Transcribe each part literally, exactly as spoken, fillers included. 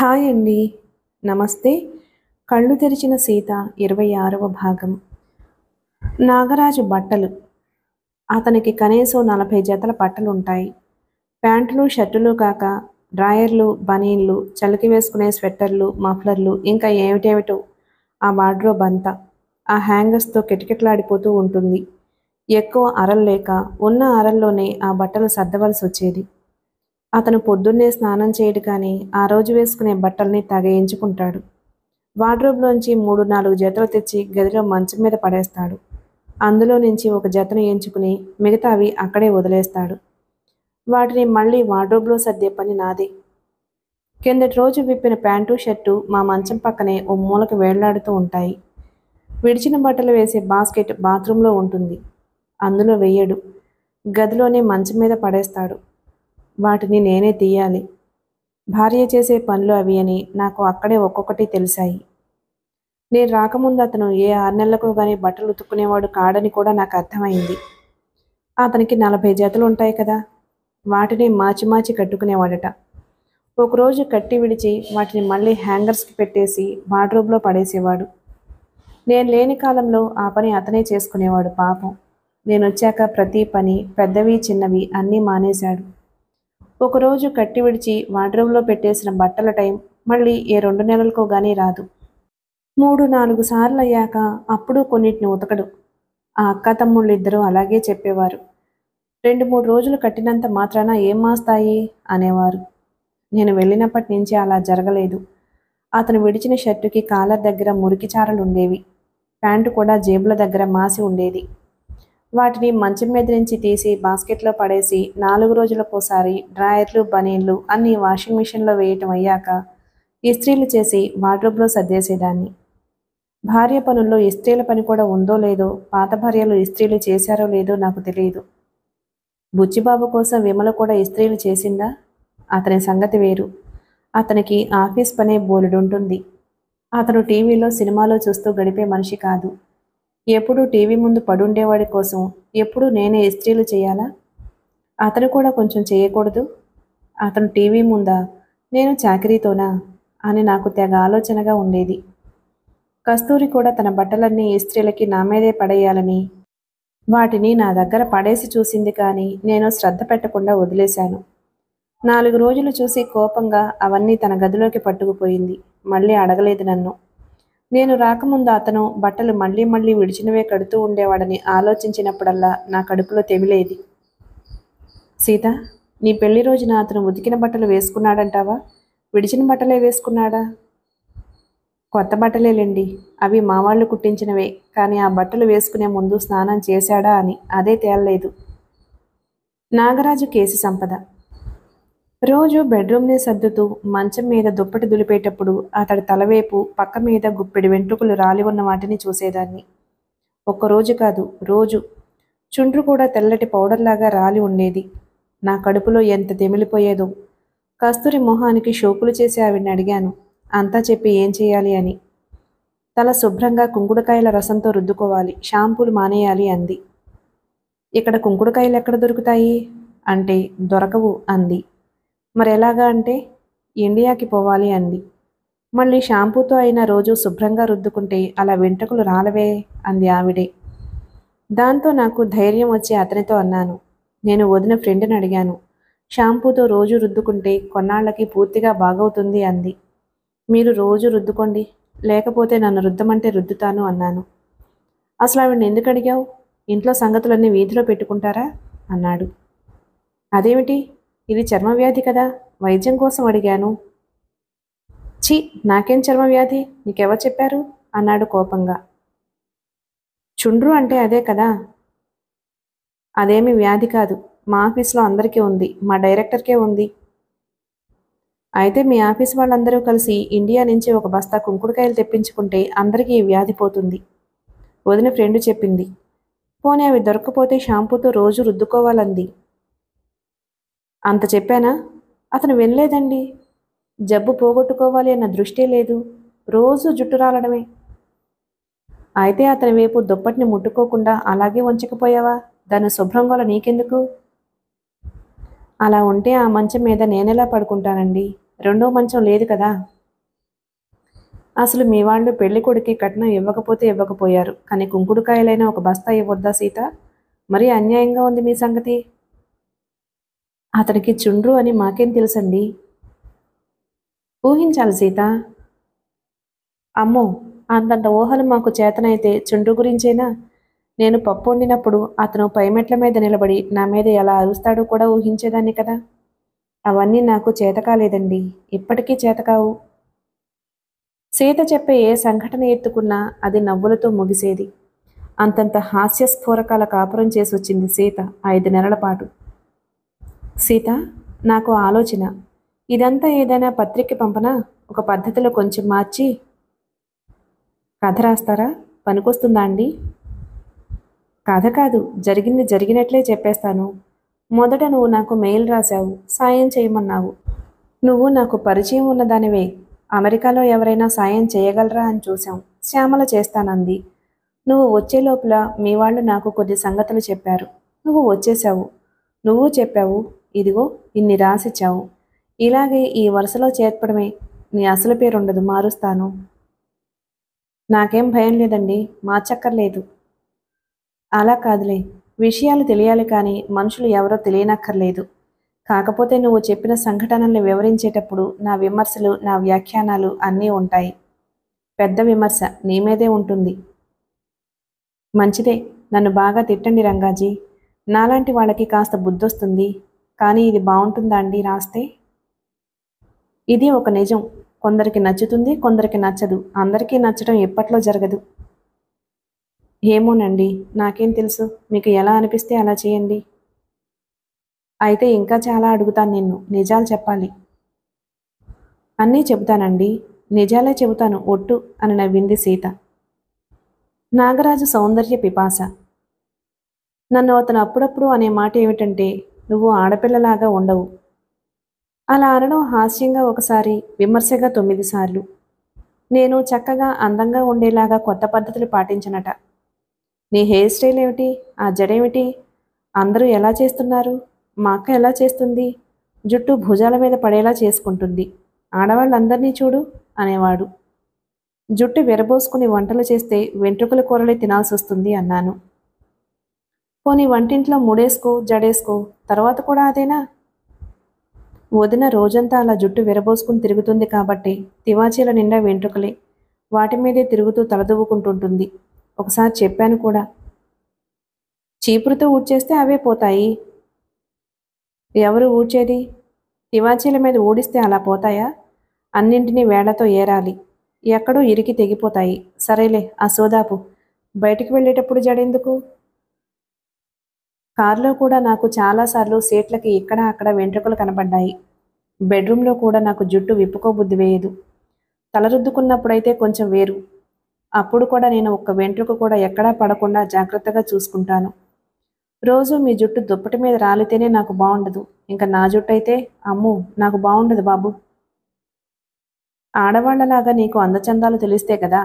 Hi అండి. నమస్తే. కళ్ళు తెరిచిన సీత ఇరవై ఆరవ భాగం. నాగరాజు బట్టలు. అతనికి కనీసం నలభై జతల బట్టలుంటాయి. ప్యాంటులు, షర్టులు కాక డ్రాయర్లు, బనీన్లు, చలికి వేసుకునే స్వెట్టర్లు, మఫ్లర్లు, ఇంకా ఏమిటేమిటో ఆ వార్డ్రోబ్ అంతా ఆ హ్యాంగర్స్తో కిటకిటలాడిపోతూ ఉంటుంది. ఎక్కువ అరలు లేక ఉన్న అరల్లోనే ఆ బట్టలు సర్దవలసి వచ్చేది. అతను పొద్దున్నే స్నానం చేయడు కానీ ఆ రోజు వేసుకునే బట్టల్ని తగేయించుకుంటాడు. వార్డ్రోబ్లోంచి మూడు నాలుగు జతలు తెచ్చి గదిలో మంచం మీద పడేస్తాడు. అందులో నుంచి ఒక జతను ఎంచుకుని మిగతావి అక్కడే వదిలేస్తాడు. వాటిని మళ్ళీ వార్డ్రోబ్లో సర్దే పని నాదే. కిందటి రోజు విప్పిన ప్యాంటు, షర్టు మా మంచం పక్కనే ఓ మూలకు వేళ్లాడుతూ ఉంటాయి. విడిచిన బట్టలు వేసే బాస్కెట్ బాత్రూంలో ఉంటుంది. అందులో వెయ్యడు. గదిలోనే మంచం మీద పడేస్తాడు. వాటిని నేనే తీయాలి. భార్య చేసే పనులు అవి అని నాకు అక్కడే ఒక్కొక్కటి తెలిసాయి. నేను రాకముందు అతను ఏ ఆరు నెలలకు కానీ బట్టలు ఉతుక్కునేవాడు కాడని కూడా నాకు అర్థమైంది. అతనికి నలభై జతలు ఉంటాయి కదా, వాటిని మార్చి మార్చి కట్టుకునేవాడట. ఒకరోజు కట్టి విడిచి వాటిని మళ్ళీ హ్యాంగర్స్కి పెట్టేసి వార్డ్రోబ్లో పడేసేవాడు. నేను లేని కాలంలో ఆ పని అతనే చేసుకునేవాడు పాపం. నేను వచ్చాక ప్రతి పని, పెద్దవి చిన్నవి అన్నీ మానేశాడు. ఒకరోజు కట్టి విడిచి వార్డ్రోబ్లో పెట్టేసిన బట్టల టైం మళ్ళీ ఏ రెండు నెలలకో గానీ రాదు. మూడు నాలుగు సార్లు అయ్యాక అప్పుడు కొన్నిటిని ఉతకడు. ఆ అక్క తమ్ముళ్ళు ఇద్దరూ అలాగే చెప్పేవారు. రెండు మూడు రోజులు కట్టినంత మాత్రాన ఏం మాస్తాయి అనేవారు. నేను వెళ్ళినప్పటి నుంచి అలా జరగలేదు. అతను విడిచిన షర్టుకి కాలర్ దగ్గర మురికి చారలు ఉండేవి. ప్యాంటు కూడా జేబుల దగ్గర మాసి ఉండేది. వాటిని మంచం మీద నుంచి తీసి బాస్కెట్లో పడేసి నాలుగు రోజులకోసారి డ్రాయర్లు, బనీన్లు అన్నీ వాషింగ్ మిషన్లో వేయటం అయ్యాక ఇస్త్రీలు చేసి వార్డ్రోబ్లో సర్దేసేదాన్ని. భార్య పనుల్లో ఇస్త్రీల పని కూడా ఉందో లేదో, పాత భార్యలు ఇస్త్రీలు చేశారో లేదో నాకు తెలియదు. బుచ్చిబాబు కోసం విమల కూడా ఇస్త్రీలు చేసిందా? అతని సంగతి వేరు. అతనికి ఆఫీస్ పనే బోలెడుంటుంది. అతను టీవీలో సినిమాలో చూస్తూ గడిపే మనిషి కాదు. ఎప్పుడూ టీవీ ముందు పడుండేవాడి కోసం ఎప్పుడూ నేనే ఇస్త్రీలు చేయాలా? అతను కూడా కొంచెం చేయకూడదు? అతను టీవీ ముందా, నేను చాకరీతోనా అని నాకు తెగ ఆలోచనగా ఉండేది. కస్తూరి కూడా తన బట్టలన్నీ ఇస్త్రీలకి నా మీదే పడేయాలని వాటిని నా దగ్గర పడేసి చూసింది కానీ నేను శ్రద్ధ పెట్టకుండా వదిలేశాను. నాలుగు రోజులు చూసి కోపంగా అవన్నీ తన గదిలోకి పట్టుకుపోయింది. మళ్ళీ అడగలేదు నన్ను. నేను రాకముందు అతను బట్టలు మళ్ళీ మళ్ళీ విడిచినవే కడుతూ ఉండేవాడని ఆలోచించినప్పుడల్లా నా కడుపులో తెమిలేది. సీత, నీ పెళ్లి రోజున అతను ఉతికిన బట్టలు వేసుకున్నాడంటావా, విడిచిన బట్టలే వేసుకున్నాడా? కొత్త బట్టలేలేండి, అవి మా వాళ్ళు కుట్టించినవే. కానీ ఆ బట్టలు వేసుకునే ముందు స్నానం చేశాడా అని అదే తేలలేదు. నాగరాజు కేసి సంపద. రోజు బెడ్రూమ్ని సర్దుతూ మంచం మీద దుప్పటి దులిపేటప్పుడు అతడి తలవేపు పక్క మీద గుప్పెడి వెంట్రుకలు రాలి ఉన్న వాటిని చూసేదాన్ని. ఒక్కరోజు కాదు, రోజు. చుండ్రు కూడా తెల్లటి పౌడర్లాగా రాలి ఉండేది. నా కడుపులో ఎంత తెమిలిపోయేదో. కస్తూరి మొహానికి షోకులు చేసి ఆవిడ్ని అడిగాను, అంతా చెప్పి ఏం చేయాలి అని. తల శుభ్రంగా కుంకుడుకాయల రసంతో రుద్దుకోవాలి, షాంపూలు మానేయాలి అంది. ఇక్కడ కుంకుడుకాయలు ఎక్కడ దొరుకుతాయి అంటే దొరకవు అంది. మరెలాగా అంటే ఇండియాకి పోవాలి అంది. మళ్ళీ షాంపూతో అయినా రోజు శుభ్రంగా రుద్దుకుంటే అలా వెంట్రుకలు రాలవే అంది ఆవిడే. దాంతో నాకు ధైర్యం వచ్చి అతనితో అన్నాను, నేను వదిన ఫ్రెండ్ని అడిగాను, షాంపూతో రోజు రుద్దుకుంటే కొన్నాళ్ళకి పూర్తిగా బాగవుతుంది అంది. మీరు రోజు రుద్దుకోండి, లేకపోతే నన్ను రుద్దమంటే రుద్దుతాను అన్నాను. అసలు ఆవిడని ఎందుకు అడిగావు, ఇంట్లో సంగతులన్నీ వీధిలో పెట్టుకుంటారా అన్నాడు. అదేమిటి, ఇది చర్మవ్యాధి కదా, వైద్యం కోసం అడిగాను. ఛీ, నాకేం చర్మవ్యాధి, నీకెవరు చెప్పారు అన్నాడు కోపంగా. చుండ్రు అంటే అదే కదా. అదేమి వ్యాధి కాదు, మా ఆఫీస్లో అందరికీ ఉంది, మా డైరెక్టర్కే ఉంది. అయితే మీ ఆఫీస్ వాళ్ళందరూ కలిసి ఇండియా నుంచి ఒక బస్తా కుంకుడుకాయలు తెప్పించుకుంటే అందరికీ ఈ వ్యాధి పోతుంది. వదిన ఫ్రెండ్ చెప్పింది. పోనీ అవి దొరక్కపోతే షాంపూతో రోజు రుద్దుకోవాలంది. అంత చెప్పానా? అతను వినలేదండి. జబ్బు పోగొట్టుకోవాలి అన్న దృష్టి లేదు, రోజు జుట్టు రాలడమే. అయితే అతని వైపు దుప్పటిని ముట్టుకోకుండా అలాగే ఉంచకపోయావా, దాన్ని శుభ్రంగా నీకెందుకు? అలా ఉంటే ఆ మంచం మీద నేనెలా పడుకుంటానండి, రెండో మంచం లేదు కదా. అసలు మీ వాళ్ళు పెళ్లి కొడుకి కట్నం ఇవ్వకపోతే ఇవ్వకపోయారు, కానీ కుంకుడుకాయలైనా ఒక బస్తా ఇవ్వొద్దా సీత? మరీ అన్యాయంగా ఉంది మీ సంగతి. అతనికి చుండ్రు అని మాకేం తెలుసండి. ఊహించాలి సీత. అమ్మో, అంతంత ఊహలు మాకు చేతనైతే చుండ్రు గురించేనా? నేను పప్పు వండినప్పుడు అతను పైమెట్ల మీద నిలబడి నా మీద ఎలా అరుస్తాడో కూడా ఊహించేదాన్ని కదా. అవన్నీ నాకు చేత కాలేదండి, ఇప్పటికీ చేతకావు. సీత చెప్పే ఏ సంఘటన ఎత్తుకున్నా అది నవ్వులతో ముగిసేది. అంతంత హాస్యస్ఫోరకాల కాపురం చేసి వచ్చింది సీత ఐదు నెలల పాటు. సీత, నాకు ఆలోచన. ఇదంతా ఏదైనా పత్రిక పంపనా? ఒక పద్ధతిలో కొంచెం మార్చి కథ రాస్తారా? పనికొస్తుందా అండి? కథ కాదు, జరిగింది జరిగినట్లే చెప్పేస్తాను. మొదట నువ్వు నాకు మెయిల్ రాశావు, సాయం చేయమన్నావు. నువ్వు నాకు పరిచయం ఉన్నదానివే. అమెరికాలో ఎవరైనా సాయం చేయగలరా అని చూశాం. శ్యామల చేస్తానంది. నువ్వు వచ్చే లోపల మీ వాళ్ళు నాకు కొన్ని సంగతులు చెప్పారు. నువ్వు వచ్చేశావు. నువ్వు చెప్పావు, ఇదిగో ఇన్ని రాసిచ్చావు. ఇలాగే ఈ వరుసలో చేర్పడమే. నీ అసలు పేరుండదు, మారుస్తాను. నాకేం భయం లేదండి, మార్చక్కర్లేదు. అలా కాదులే, విషయాలు తెలియాలి కానీ మనుషులు ఎవరో తెలియనక్కర్లేదు. కాకపోతే నువ్వు చెప్పిన సంఘటనల్ని వివరించేటప్పుడు నా విమర్శలు, నా వ్యాఖ్యానాలు అన్నీ ఉంటాయి. పెద్ద విమర్శ నీ మీదే ఉంటుంది. మంచిదే, నన్ను బాగా తిట్టండి రంగాజీ. నాలాంటి వాళ్ళకి కాస్త బుద్ధొస్తుంది. కానీ ఇది బాగుంటుందా అండి రాస్తే? ఇది ఒక నిజం. కొందరికి నచ్చుతుంది, కొందరికి నచ్చదు. అందరికీ నచ్చడం ఎప్పట్లో జరగదు. ఏమోనండి, నాకేం తెలుసు. మీకు ఎలా అనిపిస్తే అలా చేయండి. అయితే ఇంకా చాలా అడుగుతాను నిన్ను. నిజాలు చెప్పాలి. అన్నీ చెబుతానండి, నిజాలే చెబుతాను ఒట్టు అని నవ్వింది సీత. నాగరాజు సౌందర్య పిపాస. నన్ను అతను అప్పుడప్పుడు అనే మాట ఏమిటంటే, నువ్వు ఆడపిల్లలాగా ఉండవు. అలా అనడం హాస్యంగా ఒకసారి, విమర్శగా తొమ్మిది సార్లు. నేను చక్కగా అందంగా ఉండేలాగా కొత్త పద్ధతులు పాటించనట. నీ హెయిర్ స్టైల్ ఏమిటి? ఆ జడేమిటి? అందరూ ఎలా చేస్తున్నారు? మా అక్క ఎలా చేస్తుంది? జుట్టు భుజాల మీద పడేలా చేసుకుంటుంది. ఆడవాళ్ళందరినీ చూడు అనేవాడు. జుట్టు విరబోసుకుని వంటలు చేస్తే వెంట్రుకల కూరలే తినాల్సి వస్తుంది అన్నాను. పోనీ వంటింట్లో ముడేసుకో, జడేసుకో, తర్వాత కూడా అదేనా? వదిన రోజంతా అలా జుట్టు విరబోసుకుని తిరుగుతుంది కాబట్టి తివాచీల నిండా వెంట్రుకలే. వాటి మీదే తిరుగుతూ తలదువ్వుకుంటుంటుంది. ఒకసారి చెప్పాను కూడా. చీపురుతో ఊడ్చేస్తే అవే పోతాయి. ఎవరు ఊడ్చేది? తివాచీల మీద ఊడిస్తే అలా పోతాయా? అన్నింటినీ వేళ్లతో ఏరాలి. ఎక్కడో ఇరికి తెగిపోతాయి. సరేలే, ఆ సోదాపు. బయటికి వెళ్ళేటప్పుడు జడెందుకు? కారులో కూడా నాకు చాలాసార్లు సీట్లకి ఇక్కడ అక్కడ వెంట్రుకలు కనబడ్డాయి. బెడ్రూమ్లో కూడా నాకు జుట్టు విప్పుకోబుద్ధి వేయదు. తలరుద్దుకున్నప్పుడైతే కొంచెం వేరు. అప్పుడు కూడా నేను ఒక్క వెంట్రుక కూడా ఎక్కడా పడకుండా జాగ్రత్తగా చూసుకుంటాను. రోజు మీ జుట్టు దుప్పటి మీద రాలితేనే నాకు బాగుండదు. ఇంకా నా జుట్టు అయితే అమ్మో, నాకు బాగుండదు బాబు. ఆడవాళ్లలాగా నీకు అందచందాలు తెలిస్తే కదా.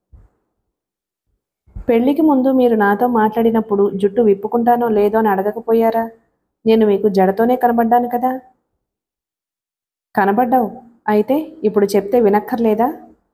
పెళ్లికి ముందు మీరు నాతో మాట్లాడినప్పుడు జుట్టు విప్పుకుంటానో లేదో అని అడగకపోయారా? నేను మీకు జడతోనే కనబడ్డాను కదా. కనబడ్డావు. అయితే ఇప్పుడు చెప్తే వినక్కర్లేదా?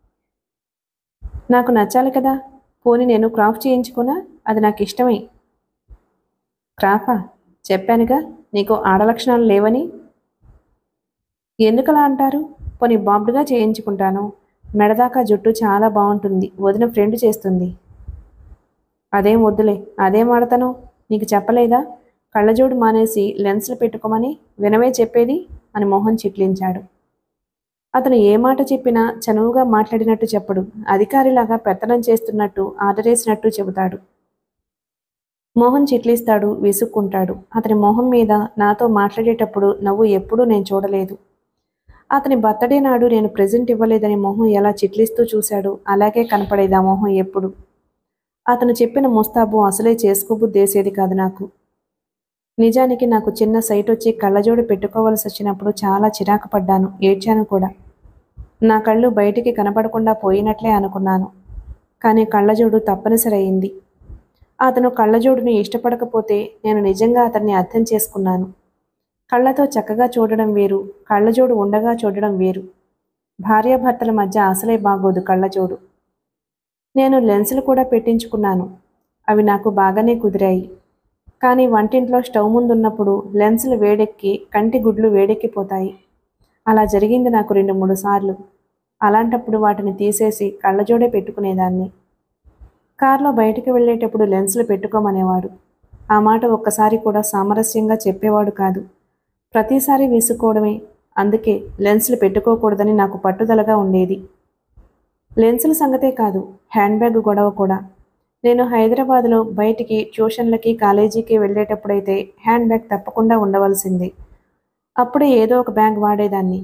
నాకు నచ్చాలి కదా. పోనీ నేను క్రాఫ్ చేయించుకున్నా? అది నాకు ఇష్టమే. క్రాఫా? చెప్పానుగా నీకు ఆడలక్షణాలు లేవని. ఎందుకలా అంటారు? పోనీ బాబ్డుగా చేయించుకుంటాను. మెడదాకా జుట్టు చాలా బాగుంటుంది. వదిన ఫ్రెండ్ చేస్తుంది. అదేం వద్దులే. అదేం ఆడతాను? నీకు చెప్పలేదా కళ్ళజోడు మానేసి లెన్స్లు పెట్టుకోమని? వినవే చెప్పేది అని మొహం చిట్లించాడు. అతను ఏ మాట చెప్పినా చనువుగా మాట్లాడినట్టు చెప్పడు. అధికారిలాగా పెత్తనం చేస్తున్నట్టు, ఆర్డరేసినట్టు చెబుతాడు. మోహం చిట్లిస్తాడు, విసుక్కుంటాడు. అతని మొహం మీద నాతో మాట్లాడేటప్పుడు నవ్వు ఎప్పుడూ నేను చూడలేదు. అతని బర్త్డే నాడు నేను ప్రెజెంట్ ఇవ్వలేదని మొహం ఎలా చిట్లిస్తూ చూశాడు, అలాగే కనపడేది ఆ మొహం ఎప్పుడు. అతను చెప్పిన ముస్తాబు అసలే చేసుకోబుద్దేసేది కాదు నాకు. నిజానికి నాకు చిన్న సైట్ వచ్చి కళ్ళజోడు పెట్టుకోవలసి వచ్చినప్పుడు చాలా చిరాకు పడ్డాను, ఏడ్చాను కూడా. నా కళ్ళు బయటికి కనపడకుండా పోయినట్లే అనుకున్నాను. కానీ కళ్ళజోడు తప్పనిసరి అయింది. అతను కళ్ళజోడుని ఇష్టపడకపోతే నేను నిజంగా అతన్ని అర్థం చేసుకున్నాను. కళ్ళతో చక్కగా చూడడం వేరు, కళ్ళజోడు ఉండగా చూడడం వేరు. భార్యాభర్తల మధ్య అసలే బాగోదు కళ్ళజోడు. నేను లెన్సులు కూడా పెట్టించుకున్నాను. అవి నాకు బాగానే కుదిరాయి. కానీ వంటింట్లో స్టవ్ ముందున్నప్పుడు లెన్సులు వేడెక్కి కంటి గుడ్లు వేడెక్కిపోతాయి. అలా జరిగింది నాకు రెండు మూడు సార్లు. అలాంటప్పుడు వాటిని తీసేసి కళ్ళజోడే పెట్టుకునేదాన్ని. కారులో బయటికి వెళ్ళేటప్పుడు లెన్సులు పెట్టుకోమనేవాడు. ఆ మాట ఒక్కసారి కూడా సామరస్యంగా చెప్పేవాడు కాదు. ప్రతిసారి విసుకోవడమే. అందుకే లెన్సులు పెట్టుకోకూడదని నాకు పట్టుదలగా ఉండేది. లెన్సుల సంగతే కాదు, హ్యాండ్ బ్యాగ్ గొడవ కూడా. నేను హైదరాబాద్లో బయటికి ట్యూషన్లకి కాలేజీకి వెళ్ళేటప్పుడైతే హ్యాండ్ బ్యాగ్ తప్పకుండా ఉండవలసిందే. అప్పుడే ఏదో ఒక బ్యాగ్ వాడేదాన్ని.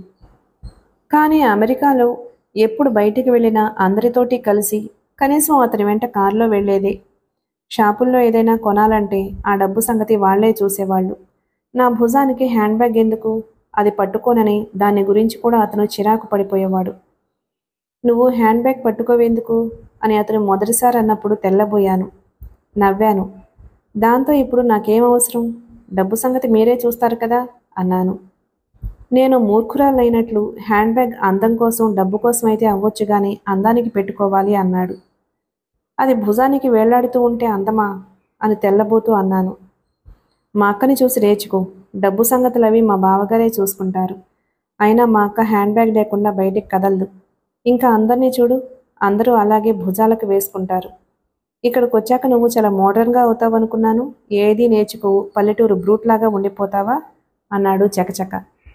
కానీ అమెరికాలో ఎప్పుడు బయటికి వెళ్ళినా అందరితోటి కలిసి కనీసం అతని వెంట కారులో వెళ్ళేదే. షాపుల్లో ఏదైనా కొనాలంటే ఆ డబ్బు సంగతి వాళ్లే చూసేవాళ్ళు. నా భుజానికి హ్యాండ్ బ్యాగ్ ఎందుకు, అది పట్టుకోనని దాని గురించి కూడా అతను చిరాకు పడిపోయేవాడు. నువ్వు హ్యాండ్ బ్యాగ్ పట్టుకోవేందుకు అని అతను మొదటిసారి అన్నప్పుడు తెల్లబోయాను. నవ్వాను. దాంతో ఇప్పుడు నాకేం అవసరం, డబ్బు సంగతి మీరే చూస్తారు కదా అన్నాను. నేను మూర్ఖురాలైనట్లు హ్యాండ్ బ్యాగ్ అందం కోసం డబ్బు కోసం అయితే అవ్వచ్చు కానీ అందానికి పెట్టుకోవాలి అన్నాడు. అది భుజానికి వేళ్లాడుతూ ఉంటే అందమా అని తెల్లబోతూ అన్నాను. మా అక్కని చూసి రేచుకో, డబ్బు సంగతులవి మా బావగారే చూసుకుంటారు. అయినా మా అక్క హ్యాండ్ బ్యాగ్ లేకుండా బయటికి కదలదు. ఇంకా అందరినీ చూడు, అందరూ అలాగే భుజాలకు వేసుకుంటారు. ఇక్కడికి వచ్చాక నువ్వు చాలా మోడర్న్గా అవుతావు అనుకున్నాను. ఏదీ నేర్చుకోవు, పల్లెటూరు బ్రూట్లాగా ఉండిపోతావా అన్నాడు చకచక.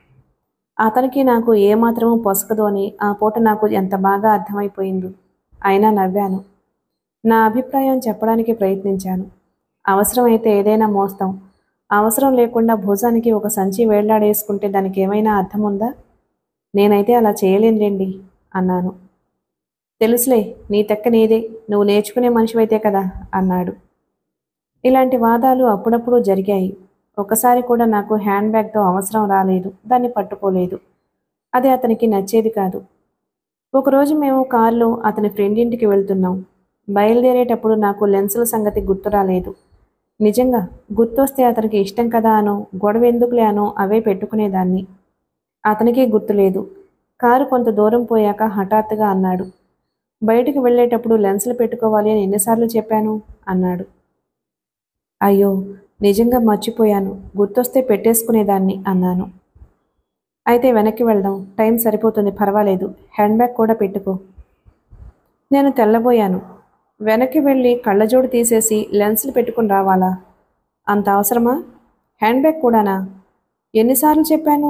అతనికి నాకు ఏమాత్రమూ పొసకదు అని ఆ పూట నాకు ఎంత బాగా అర్థమైపోయింది. అయినా నవ్వాను. నా అభిప్రాయం చెప్పడానికి ప్రయత్నించాను. అవసరమైతే ఏదైనా మోస్తాం, అవసరం లేకుండా భుజానికి ఒక సంచి వేళ్లాడేసుకుంటే దానికి ఏమైనా అర్థం ఉందా? నేనైతే అలా చేయలేనులేండి అన్నాను. తెలుసులే, నీ తెక్క నీదే, నువ్వు నేర్చుకునే మనిషివైతే కదా అన్నాడు. ఇలాంటి వాదాలు అప్పుడప్పుడు జరిగాయి. ఒకసారి కూడా నాకు హ్యాండ్ బ్యాగ్తో అవసరం రాలేదు, దాన్ని పట్టుకోలేదు. అది అతనికి నచ్చేది కాదు. ఒకరోజు మేము కారులో అతని ఫ్రెండ్ ఇంటికి వెళ్తున్నాం. బయలుదేరేటప్పుడు నాకు లెన్సుల సంగతి గుర్తు రాలేదు. నిజంగా గుర్తొస్తే అతనికి ఇష్టం కదా అనో గొడవ ఎందుకులే అనో అవే పెట్టుకునేదాన్ని. అతనికే గుర్తులేదు. కారు కొంత దూరం పోయాక హఠాత్తుగా అన్నాడు, బయటికి వెళ్ళేటప్పుడు లెన్సులు పెట్టుకోవాలి అని ఎన్నిసార్లు చెప్పాను అన్నాడు. అయ్యో, నిజంగా మర్చిపోయాను, గుర్తొస్తే పెట్టేసుకునేదాన్ని అన్నాను. అయితే వెనక్కి వెళ్దాం, టైం సరిపోతుంది, పర్వాలేదు, హ్యాండ్ బ్యాగ్ కూడా పెట్టుకో. నేను తెల్లబోయాను. వెనక్కి వెళ్ళి కళ్ళజోడు తీసేసి లెన్సులు పెట్టుకుని రావాలా? అంత అవసరమా? హ్యాండ్ బ్యాగ్ కూడానా? ఎన్నిసార్లు చెప్పాను?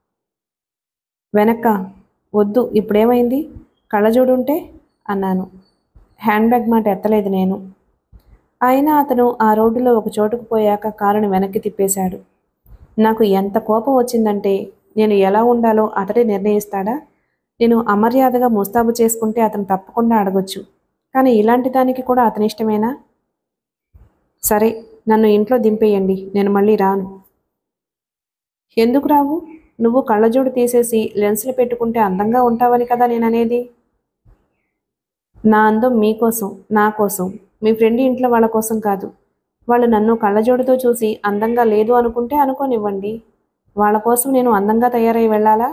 వెనక్క వద్దు, ఇప్పుడేమైంది, కళ్ళజోడు ఉంటే అన్నాను. హ్యాండ్ బ్యాగ్ మాట ఎత్తలేదు నేను. అయినా అతను ఆ రోడ్డులో ఒక చోటుకు పోయాక కారుని వెనక్కి తిప్పేశాడు. నాకు ఎంత కోపం వచ్చిందంటే, నేను ఎలా ఉండాలో అతడే నిర్ణయిస్తాడా? నేను అమర్యాదగా ముస్తాబు చేసుకుంటే అతను తప్పకుండా అడగొచ్చు. కానీ ఇలాంటి దానికి కూడా అతని ఇష్టమేనా? సరే, నన్ను ఇంట్లో దింపేయండి, నేను మళ్ళీ రాను. ఎందుకు రావు? నువ్వు కళ్ళజోడు తీసేసి లెన్సులు పెట్టుకుంటే అందంగా ఉంటావని కదా నేననేది. నా అందం మీకోసం, నా కోసం, మీ ఫ్రెండ్ ఇంట్లో వాళ్ళ కోసం కాదు. వాళ్ళు నన్ను కళ్ళజోడుతో చూసి అందంగా లేదు అనుకుంటే అనుకోనివ్వండి. వాళ్ళ కోసం నేను అందంగా తయారై వెళ్ళాలా?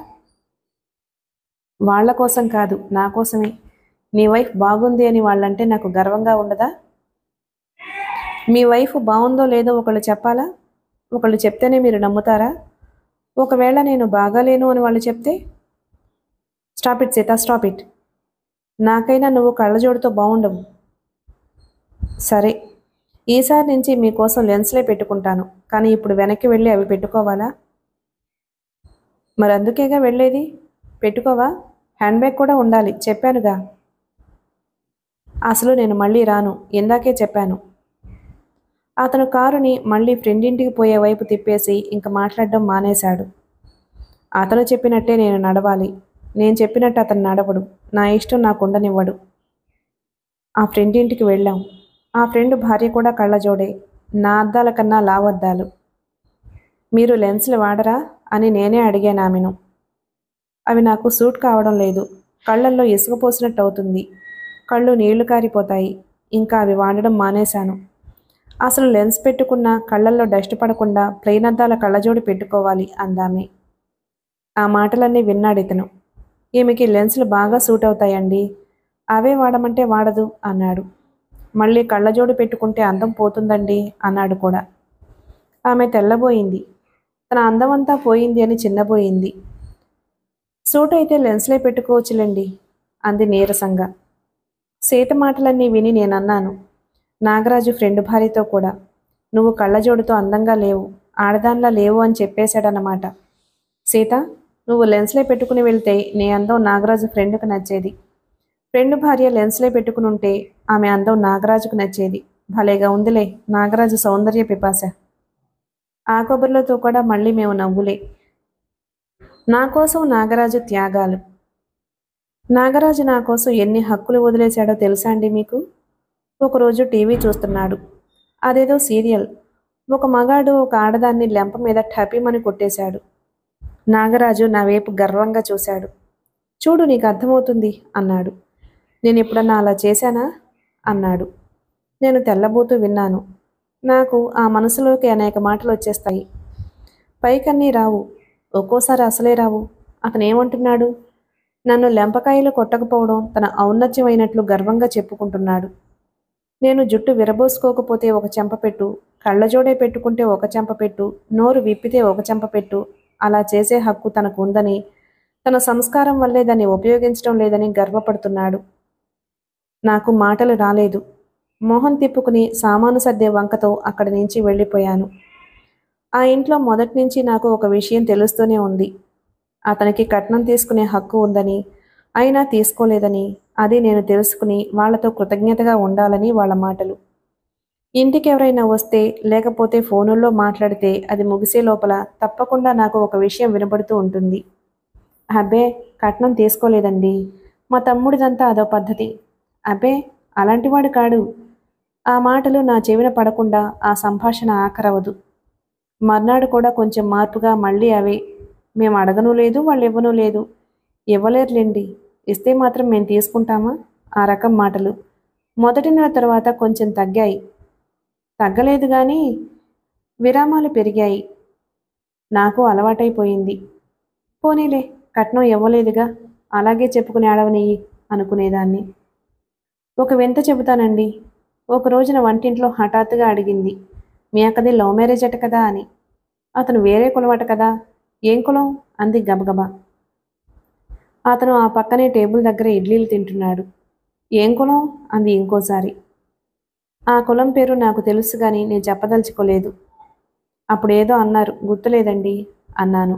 వాళ్ళ కోసం కాదు, నా కోసమే. నీ వైఫ్ బాగుంది అని వాళ్ళంటే నాకు గర్వంగా ఉండదా? మీ వైఫ్ బాగుందో లేదో ఒకళ్ళు చెప్పాలా? ఒకళ్ళు చెప్తేనే మీరు నమ్ముతారా? ఒకవేళ నేను బాగాలేను అని వాళ్ళు చెప్తే? Stop it Sita, stop it. నాకైనా నువ్వు కళ్ళజోడుతో బాగుండవు. సరే, ఈసారి నుంచి మీకోసం లెన్స్లే పెట్టుకుంటాను. కానీ ఇప్పుడు వెనక్కి వెళ్ళి అవి పెట్టుకోవాలా? మరి అందుకేగా వెళ్ళేది. పెట్టుకోవా? హ్యాండ్ బ్యాగ్ కూడా ఉండాలి, చెప్పానుగా. అసలు నేను మళ్ళీ రాను, ఇందాకే చెప్పాను. అతను కారుని మళ్ళీ ఫ్రెండ్ ఇంటికి పోయే వైపు తిప్పేసి ఇంక మాట్లాడడం మానేశాడు. అతను చెప్పినట్టే నేను నడవాలి. నేను చెప్పినట్టు అతను నడవడు. నా ఇష్టం నాకు ఉండనివ్వడు. ఆ ఫ్రెండ్ ఇంటికి వెళ్ళాం. ఆ ఫ్రెండ్ భార్య కూడా కళ్ళజోడే, నా అద్దాల కన్నా లావద్దాలు. మీరు లెన్స్లు వాడరా అని నేనే అడిగాను ఆమెను. అవి నాకు సూట్ కావడం లేదు. కళ్ళల్లో ఇసుక పోసినట్టు అవుతుంది. కళ్ళు నీళ్లు కారిపోతాయి. ఇంకా అవి వాడడం మానేశాను. అసలు లెన్స్ పెట్టుకున్న కళ్ళల్లో డస్ట్ పడకుండా ప్లెయిన్ అద్దాల కళ్ళజోడు పెట్టుకోవాలి అందామే. ఆ మాటలన్నీ విన్నాడితను. ఈమెకి లెన్సులు బాగా సూట్ అవుతాయండి, అవే వాడమంటే వాడదు అన్నాడు. మళ్ళీ కళ్ళజోడు పెట్టుకుంటే అందం పోతుందండి అన్నాడు కూడా. ఆమె తెల్లబోయింది. తన అందమంతా పోయింది అని చిన్నబోయింది. సూట్ అయితే లెన్స్లే పెట్టుకోవచ్చులేండి అంది నీరసంగా. సీత మాటలన్నీ విని నేనన్నాను, నాగరాజు ఫ్రెండ్ భార్యతో కూడా, నువ్వు కళ్ళజోడుతో అందంగా లేవు, ఆడదాన్లా లేవు అని చెప్పేశాడన్నమాట. సీత, నువ్వు లెన్స్లే పెట్టుకుని వెళ్తే నీ అందం నాగరాజు ఫ్రెండ్కు నచ్చేది. ఫ్రెండ్ భార్య లెన్స్లే పెట్టుకుని ఉంటే ఆమె అందం నాగరాజుకు నచ్చేది. భలేగా ఉందిలే నాగరాజు సౌందర్య పిపాస. ఆ కబుర్లతో కూడా మళ్ళీ మేము నవ్వులే. నా కోసం నాగరాజు త్యాగాలు. నాగరాజు నా కోసం ఎన్ని హక్కులు వదిలేశాడో తెలుసా అండి మీకు? ఒకరోజు టీవీ చూస్తున్నాడు. అదేదో సీరియల్. ఒక మగాడు ఒక ఆడదాన్ని లెంప మీద ఠపీమని కొట్టేశాడు. నాగరాజు నా వైపు గర్వంగా చూశాడు. చూడు నీకు అర్థమవుతుంది అన్నాడు. నేను ఎప్పుడన్నా అలా చేశానా అన్నాడు. నేను తెల్లబోతూ విన్నాను. నాకు ఆ మనసులోకి అనేక మాటలు వచ్చేస్తాయి. పైకన్నీ రావు, ఒక్కోసారి అసలే రావు. అతను ఏమంటున్నాడు? నన్ను లెంపకాయలు కొట్టకపోవడం తన ఔన్నత్యమైనట్లు గర్వంగా చెప్పుకుంటున్నాడు. నేను జుట్టు విరబోసుకోకపోతే ఒక చెంపపెట్టు, కళ్ళజోడే పెట్టుకుంటే ఒక చెంపపెట్టు, నోరు విప్పితే ఒక చెంపపెట్టు, అలా చేసే హక్కు తనకు ఉందని, తన సంస్కారం వల్లే దాన్ని ఉపయోగించడం లేదని గర్వపడుతున్నాడు. నాకు మాటలు రాలేదు. మొహం తిప్పుకుని సామాను సర్దే వంకతో అక్కడి నుంచి వెళ్ళిపోయాను. ఆ ఇంట్లో మొదటి నుంచి నాకు ఒక విషయం తెలుస్తూనే ఉంది. అతనికి కట్నం తీసుకునే హక్కు ఉందని, అయినా తీసుకోలేదని, అది నేను తెలుసుకుని వాళ్లతో కృతజ్ఞతగా ఉండాలని వాళ్ళ మాటలు. ఇంటికి ఎవరైనా వస్తే లేకపోతే ఫోనుల్లో మాట్లాడితే అది ముగిసే లోపల తప్పకుండా నాకు ఒక విషయం వినబడుతూ ఉంటుంది. అబ్బే, కట్నం తీసుకోలేదండి, మా తమ్ముడిదంతా అదో పద్ధతి. అబ్బే, అలాంటివాడు కాడు. ఆ మాటలు నా చెవిన పడకుండా ఆ సంభాషణ ఆఖరవదు. మర్నాడు కూడా కొంచెం మార్పుగా మళ్ళీ అవే. మేము అడగనూ లేదు, వాళ్ళు ఇవ్వనూ లేదు. ఇవ్వలేరులేండి, ఇస్తే మాత్రం మేము తీసుకుంటామా? ఆ రకం మాటలు. మొదటి నెల తర్వాత కొంచెం తగ్గాయి. తగ్గలేదు కానీ విరామాలు పెరిగాయి. నాకు అలవాటైపోయింది. పోనీలే, కట్నం ఇవ్వలేదుగా, అలాగే చెప్పుకుని ఆడవనెయ్యి అనుకునేదాన్ని. ఒక వింత చెబుతానండి. ఒక రోజున వంటింట్లో హఠాత్తుగా అడిగింది, మీ అక్కది లవ్ మ్యారేజ్ అట కదా అని. అతను వేరే కులమట కదా. ఏం కులం అంది గబగబా. అతను ఆ పక్కనే టేబుల్ దగ్గర ఇడ్లీలు తింటున్నాడు. ఏం కులం అంది ఇంకోసారి. ఆ కులం పేరు నాకు తెలుసు కానీ నేను చెప్పదలుచుకోలేదు. అప్పుడేదో అన్నారు, గుర్తులేదండి అన్నాను.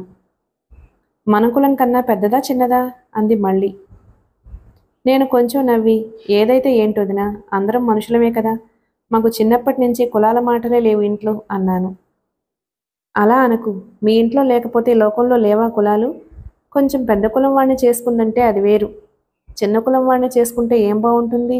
మన కులం కన్నా పెద్దదా చిన్నదా అంది మళ్ళీ. నేను కొంచెం నవ్వి, ఏదైతే ఏంటొదినా, అందరం మనుషులమే కదా, మాకు చిన్నప్పటి నుంచి కులాల మాటలే లేవు ఇంట్లో అన్నాను. అలా అనకు, మీ ఇంట్లో లేకపోతే లోకంలో లేవా కులాలు? కొంచెం పెద్ద కులం వాడిని చేసుకుందంటే అది వేరు, చిన్న కులం వాడిని చేసుకుంటే ఏం బాగుంటుంది?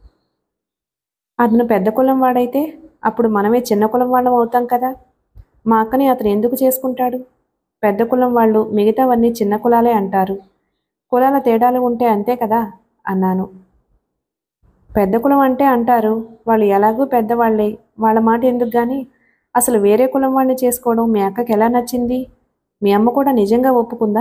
అతను పెద్ద కులం వాడైతే అప్పుడు మనమే చిన్న కులం వాళ్ళం అవుతాం కదా. మా అక్కని అతను ఎందుకు చేసుకుంటాడు? పెద్ద కులం వాళ్ళు మిగతావన్నీ చిన్న కులాలే అంటారు. కులాల తేడాలు ఉంటే అంతే కదా అన్నాను. పెద్ద కులం అంటే అంటారు, వాళ్ళు ఎలాగూ పెద్దవాళ్లే, వాళ్ళ మాట ఎందుకు కానీ. అసలు వేరే కులం వాడిని చేసుకోవడం మీ అక్కకి ఎలా నచ్చింది? మీ అమ్మ కూడా నిజంగా ఒప్పుకుందా?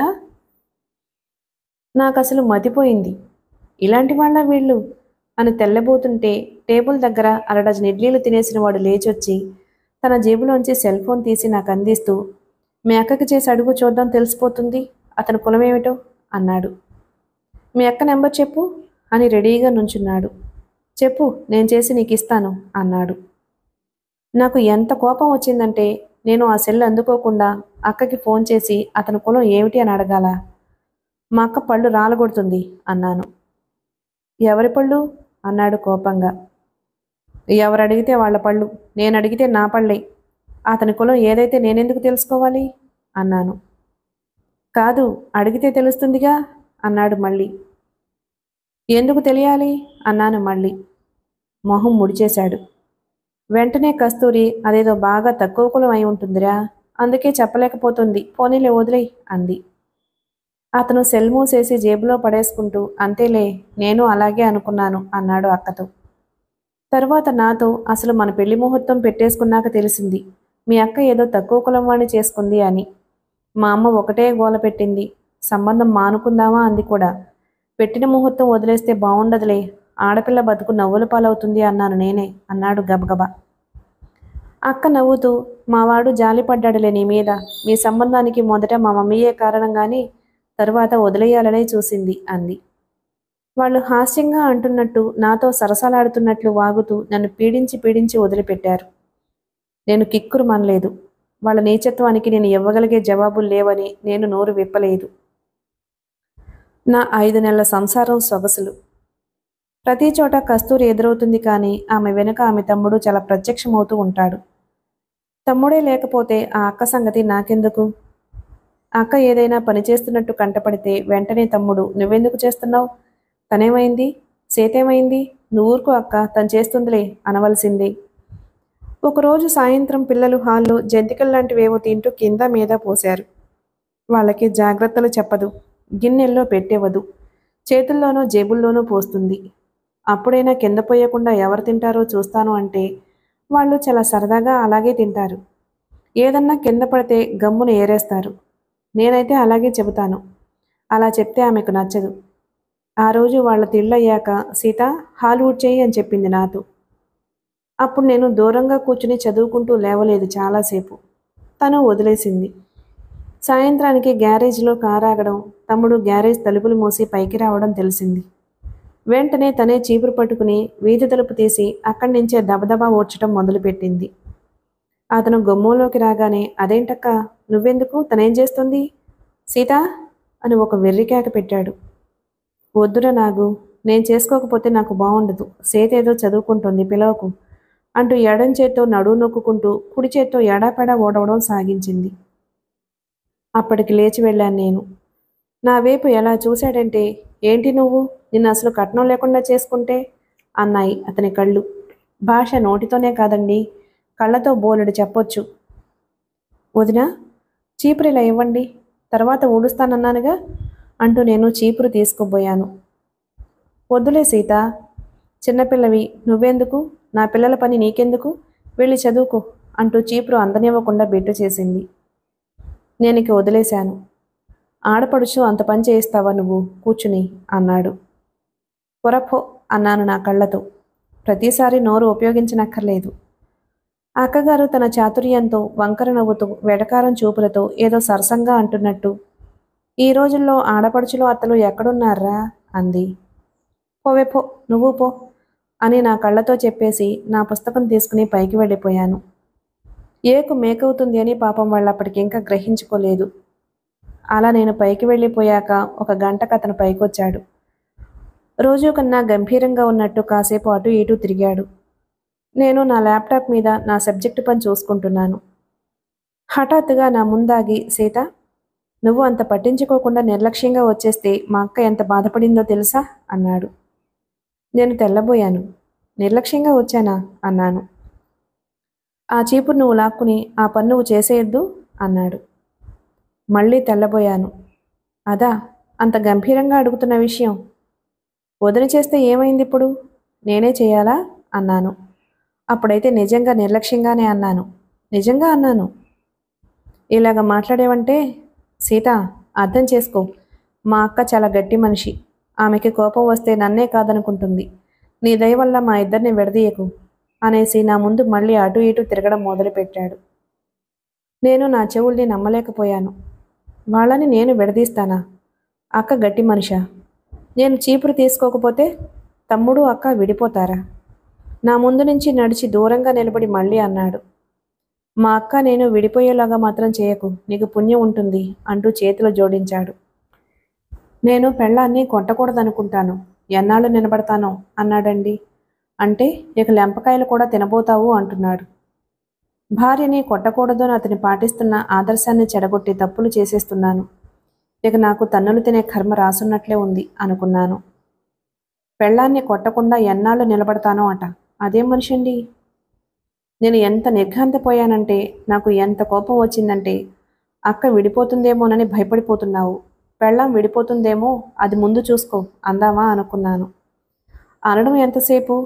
నాకు అసలు మతిపోయింది. ఇలాంటి వాళ్ళ వీళ్ళు అని తెల్లబోతుంటే టేబుల్ దగ్గర అరడజన్ ఇడ్లీలు తినేసిన వాడు లేచొచ్చి తన జేబులోంచి సెల్ ఫోన్ తీసి నాకు అందిస్తూ, మీ అక్కకి చేసి అడుగు చూద్దాం, తెలిసిపోతుంది అతని కులమేమిటో అన్నాడు. మీ అక్క నెంబర్ చెప్పు అని రెడీగా నుంచున్నాడు. చెప్పు, నేను చేసి నీకు ఇస్తాను అన్నాడు. నాకు ఎంత కోపం వచ్చిందంటే నేను ఆ సెల్ అందుకోకుండా అక్కకి ఫోన్ చేసి అతని కులం ఏమిటి అని అడగాల. మా అక్క పళ్ళు రాలగొడుతుంది అన్నాను. ఎవరి పళ్ళు అన్నాడు కోపంగా. ఎవరు అడిగితే వాళ్ళ పళ్ళు, నేను అడిగితే నా పళ్ళే. అతని కులం ఏదైతే నేనెందుకు తెలుసుకోవాలి అన్నాను. కాదు, అడిగితే తెలుస్తుందిగా అన్నాడు మళ్ళీ. ఎందుకు తెలియాలి అన్నాను మళ్ళీ. మొహం ముడిచేశాడు. వెంటనే కస్తూరి అదేదో బాగా తక్కువ కులం అయి ఉంటుందిరా, అందుకే చెప్పలేకపోతుంది, పోనీలే వదిలేయ్ అంది. అతను సెల్ మూసేసి జేబులో పడేసుకుంటూ, అంతేలే, నేను అలాగే అనుకున్నాను అన్నాడు అక్కతో. తరువాత నాతో అసలు మన పెళ్లి ముహూర్తం పెట్టేసుకున్నాక తెలిసింది మీ అక్క ఏదో తక్కువ కులం వాణ్ణి చేసుకుంది అని. మా అమ్మ ఒకటే గోల పెట్టింది. సంబంధం మానుకుందామా అంది కూడా. పెట్టిన ముహూర్తం వదిలేస్తే బాగుండదులే, ఆడపిల్ల బతుకు నవ్వుల పాలవుతుంది అన్నాను నేనే అన్నాడు గబగబా. అక్క నవ్వుతూ, మావాడు జాలిపడ్డాడులే నీ మీద, మీ సంబంధానికి మొదట మా మమ్మీయే కారణం గాని తరువాత వదిలేయాలనే చూసింది అంది. వాళ్ళు హాస్యంగా అంటున్నట్టు నాతో సరసాలాడుతున్నట్లు వాగుతూ నన్ను పీడించి పీడించి వదిలిపెట్టారు. నేను కిక్కురు మనలేదు. వాళ్ళ నీచత్వానికి నేను ఇవ్వగలిగే జవాబులు లేవని నేను నోరు విప్పలేదు. నా ఐదు నెలల సంసారం సొగసులు. ప్రతి చోట కస్తూరి ఎదురవుతుంది కానీ ఆమె వెనుక ఆమె తమ్ముడు చాలా ప్రత్యక్షమవుతూ ఉంటాడు. తమ్ముడే లేకపోతే ఆ అక్క సంగతి నాకెందుకు? అక్క ఏదైనా పని చేస్తున్నట్టు కంటపడితే వెంటనే తమ్ముడు నువ్వెందుకు చేస్తున్నావు, తనేమైంది, సేతేమైంది, నువ్వురుకో అక్క తను చేస్తుందిలే అనవలసిందే. ఒకరోజు సాయంత్రం పిల్లలు హాల్లో జంతికల్లాంటివేవో తింటూ కింద మీద పోశారు. వాళ్ళకి జాగ్రత్తలు చెప్పదు, గిన్నెల్లో పెట్టేవదు, చేతుల్లోనూ జేబుల్లోనూ పోస్తుంది. అప్పుడైనా కింద పోయకుండా ఎవరు తింటారో చూస్తాను అంటే వాళ్ళు చాలా సరదాగా అలాగే తింటారు. ఏదన్నా కింద పడితే గమ్మున ఏరేస్తారు. నేనైతే అలాగే చెబుతాను. అలా చెప్తే ఆమెకు నచ్చదు. ఆ రోజు వాళ్ళ తిళ్ళయ్యాక సీత హాల్ ఊడ్చేయి అని చెప్పింది నాతో. అప్పుడు నేను దూరంగా కూర్చుని చదువుకుంటూ లేవలేదు చాలాసేపు. తను వదిలేసింది. సాయంత్రానికి గ్యారేజ్లో కారాగడం, తమ్ముడు గ్యారేజ్ తలుపులు మూసి పైకి రావడం తెలిసింది. వెంటనే తనే చీపురు పట్టుకుని వీధి తలుపు తీసి అక్కడి నుంచే దబదబా ఓడ్చడం మొదలుపెట్టింది. అతను గుమ్మంలోకి రాగానే అదేంటక్క నువ్వెందుకు, తనేం చేస్తుంది, సీత అని ఒక వెర్రికేక పెట్టాడు. వద్దురా నాగు, నేను చేసుకోకపోతే నాకు బాగుండదు, సీత ఏదో చదువుకుంటుంది పిలవకు అంటూ ఎడం చేత్తో నడువు నొక్కుంటూ కుడి చేత్తో ఎడాపెడా ఓడవడం సాగించింది. అప్పటికి లేచి వెళ్ళాను నేను. నా వైపు ఎలా చూశాడంటే ఏంటి నువ్వు, నిన్ను అసలు కట్నం లేకుండా చేసుకుంటే అన్నాయి అతని కళ్ళు. భాష నోటితోనే కాదండి, కళ్ళతో బోలెడు చెప్పొచ్చు. వదినా చీపురు ఇలా ఇవ్వండి, తర్వాత ఊడుస్తానన్నానుగా అంటూ నేను చీపురు తీసుకుపోయాను. వద్దులే సీత, చిన్నపిల్లవి నువ్వెందుకు, నా పిల్లల పని నీకెందుకు, వెళ్ళి చదువుకో అంటూ చీపురు అందనివ్వకుండా బెట్టు చేసింది. నేను ఇక వదిలేశాను. ఆడపడుచు అంత పని చేయిస్తావా నువ్వు కూర్చుని అన్నాడు. పొరపో అన్నాను నా కళ్ళతో. ప్రతిసారి నోరు ఉపయోగించనక్కర్లేదు. అక్కగారు తన చాతుర్యంతో వంకర నవ్వుతూ వెడకారం చూపులతో ఏదో సరసంగా అంటున్నట్టు, ఈ రోజుల్లో ఆడపడుచులు అత్తలు ఎక్కడున్నారా అంది. పోవే పో, నువ్వు పో అని నా కళ్ళతో చెప్పేసి నా పుస్తకం తీసుకుని పైకి వెళ్ళిపోయాను. ఏకు మేకవుతుంది అని పాపం వాళ్ళు అప్పటికి ఇంకా గ్రహించుకోలేదు. అలా నేను పైకి వెళ్ళిపోయాక ఒక గంటకు అతను పైకొచ్చాడు. రోజు కన్నా గంభీరంగా ఉన్నట్టు కాసేపు అటు ఇటు తిరిగాడు. నేను నా ల్యాప్టాప్ మీద నా సబ్జెక్టు పని చూసుకుంటున్నాను. హఠాత్తుగా నా ముందాగి, సీత నువ్వు అంత పట్టించుకోకుండా నిర్లక్ష్యంగా వచ్చేస్తే మా అక్క ఎంత బాధపడిందో తెలుసా అన్నాడు. నేను తెల్లబోయాను. నిర్లక్ష్యంగా వచ్చానా అన్నాను. ఆ చీపురు నువ్వు లాక్కుని ఆ పని నువ్వు చేసేయద్దు అన్నాడు. మళ్ళీ తెల్లబోయాను. అదా అంత గంభీరంగా అడుగుతున్న విషయం, వదిన చేస్తే ఏమైంది ఇప్పుడు, నేనే చేయాలా అన్నాను. అప్పుడైతే నిజంగా నిర్లక్ష్యంగానే అన్నాను. నిజంగా అన్నాను. ఇలాగ మాట్లాడేవంటే సీత అర్థం చేసుకో, మా అక్క చాలా గట్టి మనిషి, ఆమెకి కోపం వస్తే నన్నే కాదనుకుంటుంది, నీ దయ వల్ల మా ఇద్దరిని విడదీయకు అనేసి నా ముందు మళ్ళీ అటు ఇటు తిరగడం మొదలుపెట్టాడు. నేను నా చెవుల్ని నమ్మలేకపోయాను. వాళ్ళని నేను విడదీస్తానా? అక్క గట్టి మనిషా? నేను చీపురు తీసుకోకపోతే తమ్ముడు అక్క విడిపోతారా? నా ముందు నుంచి నడిచి దూరంగా నిలబడి మళ్ళీ అన్నాడు. మా అక్క నేను విడిపోయేలాగా మాత్రం చేయకు, నీకు పుణ్యం ఉంటుంది అంటూ చేతులు జోడించాడు. నేను పెళ్ళాన్ని కొట్టకూడదనుకుంటాను, ఎన్నాళ్ళు నిలబడతానో అన్నాడండి. అంటే ఇక లెంపకాయలు కూడా తినబోతావు అంటున్నాడు. భార్యని కొట్టకూడదు అని అతని పాటిస్తున్న ఆదర్శాన్ని చెడగొట్టి తప్పులు చేసేస్తున్నాను. ఇక నాకు తన్నులు తినే కర్మ రాసున్నట్లే ఉంది అనుకున్నాను. పెళ్ళాన్ని కొట్టకుండా ఎన్నాళ్ళు నిలబడతానో అట, అదేం మనిషండి? నేను ఎంత నిర్ఘాంతపోయానంటే, నాకు ఎంత కోపం వచ్చిందంటే, అక్క విడిపోతుందేమోనని భయపడిపోతున్నావు, పెళ్ళాం విడిపోతుందేమో అది ముందు చూసుకో అందామా అనుకున్నాను. అనడం ఎంతసేపు,